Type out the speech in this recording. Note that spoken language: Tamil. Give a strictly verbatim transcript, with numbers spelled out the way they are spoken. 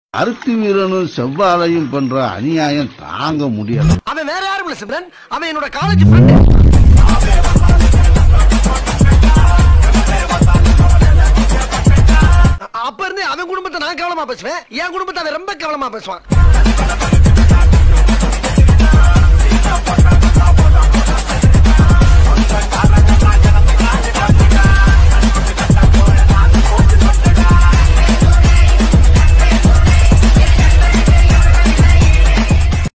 அருத்தி வீரனும் செவ்வாழையும் பண்ற அநியாயம் தாங்க முடியல. அவன் வேற யாரும் இல்ல சிம்ரன், அவன் என்னோட காலேஜ் ஃப்ரெண்ட். அப்ப இருந்து அவன் குடும்பத்தை நான் கவனமா பேசுவேன், என் குடும்பத்தை அவன் ரொம்ப கவனமா பேசுவான்.